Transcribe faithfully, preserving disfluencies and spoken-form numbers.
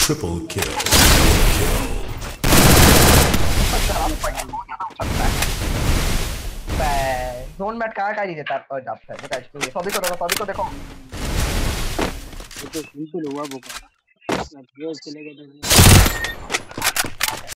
Triple kill. Zone mat कहाँ कहाँ नहीं देता आपका जॉब है देखा इसको सभी को देखो सभी को देखो ये तो सिंपल हुआ वो ये चलेगा तो